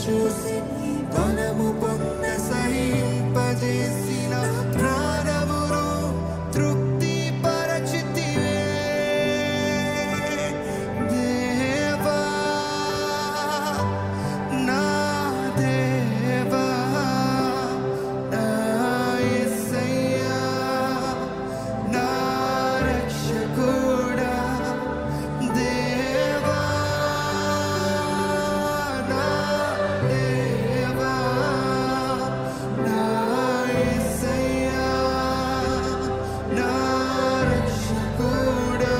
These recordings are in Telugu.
చూసి బలము పొంద సహింపజేసిన ప్రాణమును తృప్తి పరచితివే దేవా నా దేవా నా యేసయ్యా నా రక్షకుడా దేవా నా దేవా నా యేసయ్యా నా రక్షకుడా.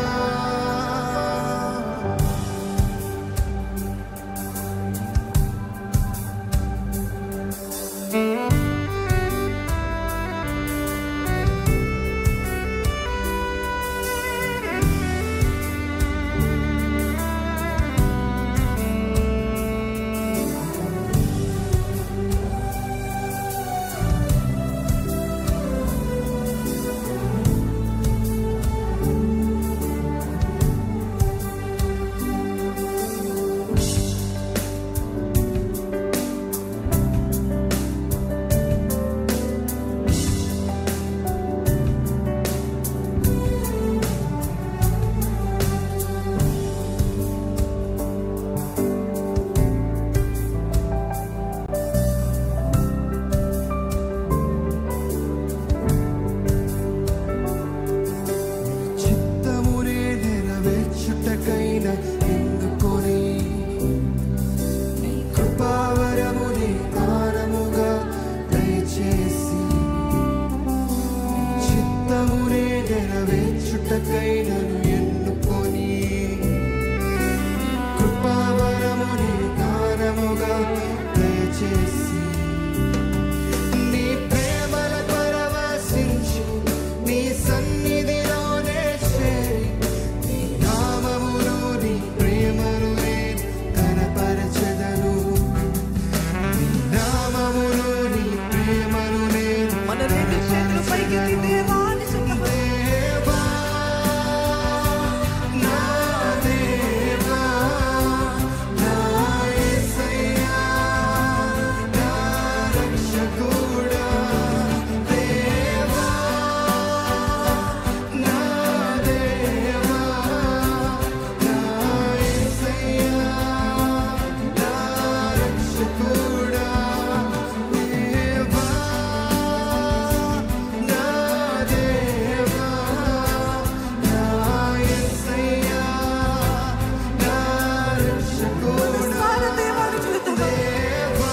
చిత్తమునే నెరవేర్చుటకైన ఎన్నుకొని నీ కృపావరముని దానముగా దయచేసి చిత్తమునే నెరవేర్చుటకైన ఎన్నుకొని కృపావరముని దానముగా దయచేసి నీ ప్రేమల పరవశించి నీ సన్నిధిలోనే చేరి నీ నామమును నీ ప్రేమను నేను కనపరచెదను నీ నామమును నీ ప్రేమను నేను మన రెండు చేతులు పైకెత్తి దేవా అని చెప్పండి. దేవా నా దేవా నా యేసయ్యా నా రక్షకుడా దేవా నా దేవా నా యేసయ్యా నా రక్షకుడా దేవా నా దేవా నా యేసయ్యా నా రక్షకుడా సార దేవాన్ని చూద్దాం. దేవా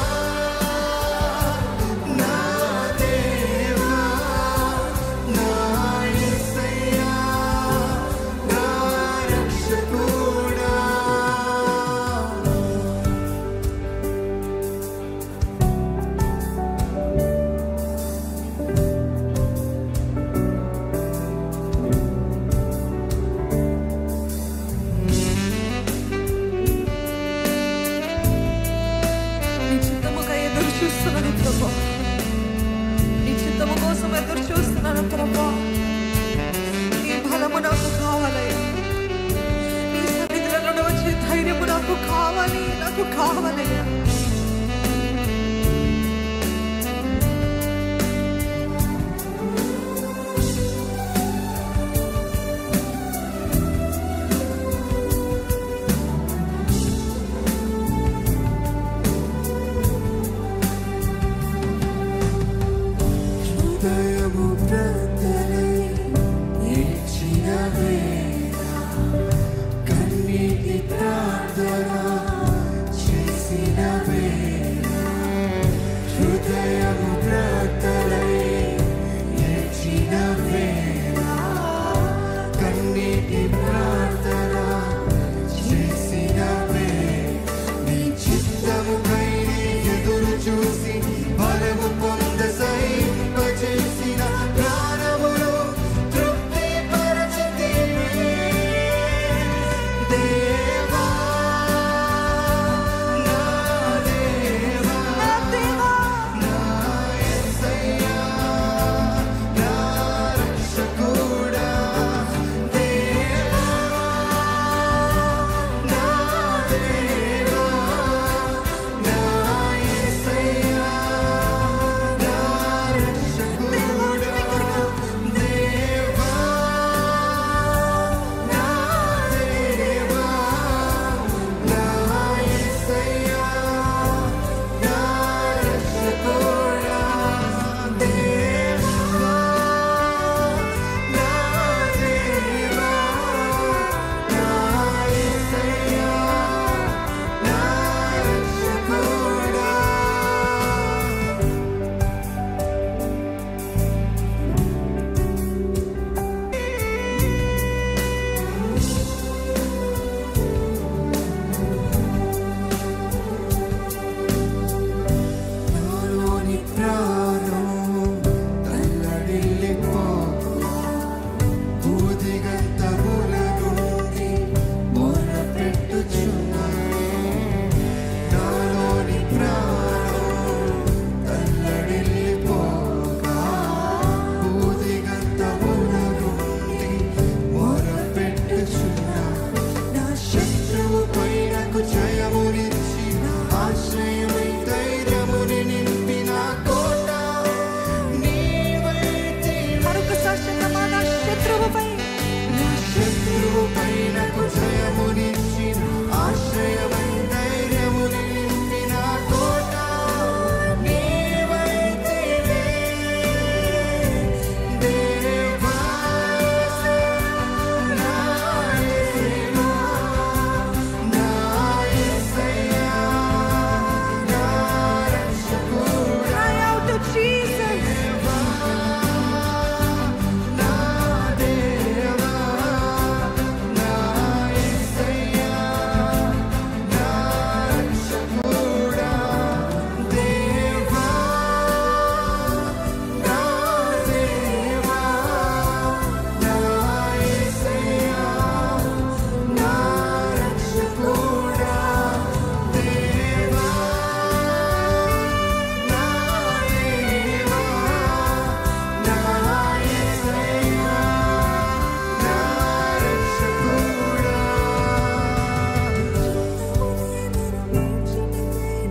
నా దేవా నా యేసయ్యా నా రక్షకుడా. నీ చిత్తముగా ఎదురు చూస్తున్నాను ప్రభా. నీ చిత్తము కోసం ఎదురు చూస్తున్నాను ప్రభా. నీ బలము నాకు కావాలయ్యా. నీ సన్నిధిలో నుండి వచ్చే ధైర్యము నాకు కావాలయ్యా. హృదయము ప్రార్థనై ఏడ్చిన వేళ కన్నీటి ప్రార్థన చేసిన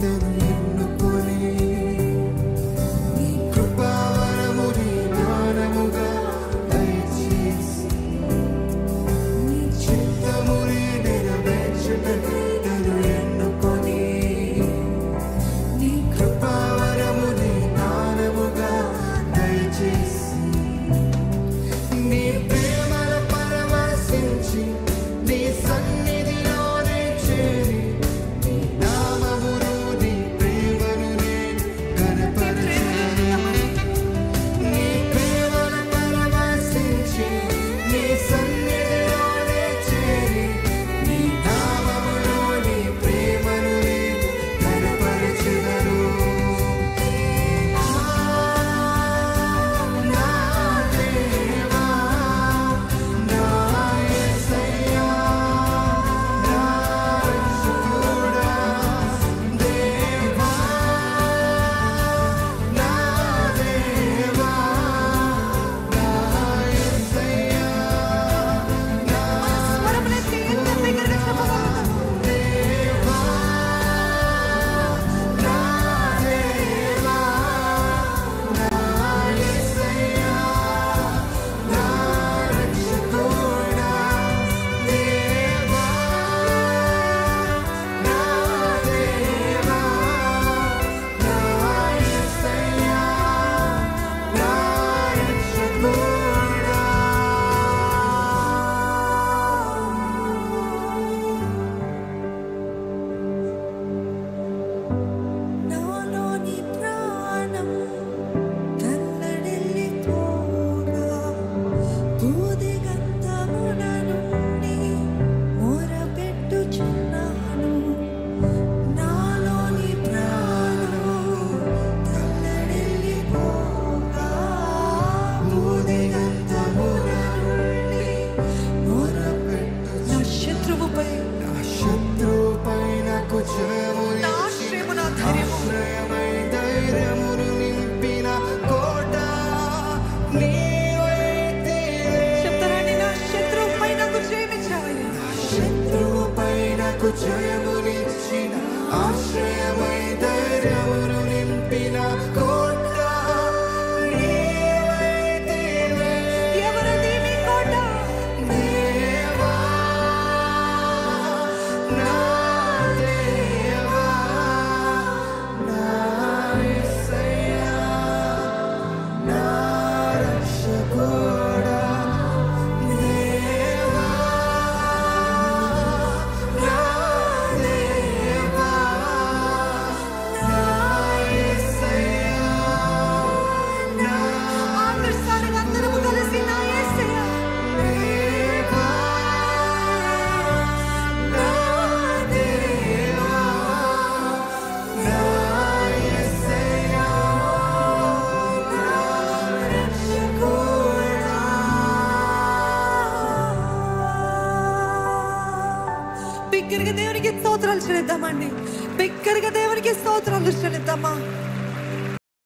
విధేయతను ఎన్నుకొని నీ కృపావరము నీ జ్ఞానముగా దయచేసి నీ చిత్తముని నెరవేర్చుటకు నన్ను ఎన్నుకొని నీ కృపావరము నీ జ్ఞానముగా దయచేసి నీ ప్రేమను పరవశించి నీ సన్నిధిలోనే చేరి నీ నామమును నీ ప్రేమను నేను కనపరచెదను. నీ ప్రేమను పరవశించి నీ సన్నిధిలోనే చేరి నీ నామమును నీ ప్రేమను నేను కనపరచెదను. నా దేవా నా యేసయ్యా నా రక్షకుడా దేవా నా దేవా నా యేసయ్యా నా స్వరములెత్తి ఎంత బిగ్గరగా చెప్పగలము? దేవా నా దేవా నా యేసయ్యా నా రక్షకుడా దేవా నా దేవా నా యేసయ్యా నా నాలోని ప్రాణం తల్లడిల్లిపోగా భూదిగంధముల నుండి మొరపెట్టుచున్నాను. నాలోని ప్రాణం తల్లడిల్లిపోగా భూదిగంధముల నుండి నా శత్రువుపై నా శత్రువుపై నాకు జయము నా ఆశ్రయము నా ధైర్యము ఆశ్రయమై ధైర్యమును నింపిన కోట నీవైతివే. చెప్తారండి, నా శత్రువుపై నాకు జయమిచ్చావయ్యా. శత్రువుపై నాకు జయమునిచ్చిన ఆశ్రయమై ధైర్యమును నింపిన కోట నీవైతివే. ఎవరది మీ కోట? దేవా నా దేవా నా యేసయ్యా నా రక్షకుడా దేవా నా దేవా నా యేసయ్యా నా ఆఖరిసారిగా అందరము కలిసి నా యేసయ్యా. దేవా నా దేవా నా యేసయ్యా నా రక్షకుడా. బిగ్గరగా దేవునికి స్తోత్రాలు చెల్లిద్దామండి. బిగ్గరగా దేవునికి స్తోత్రాలు చెల్లిద్దామా?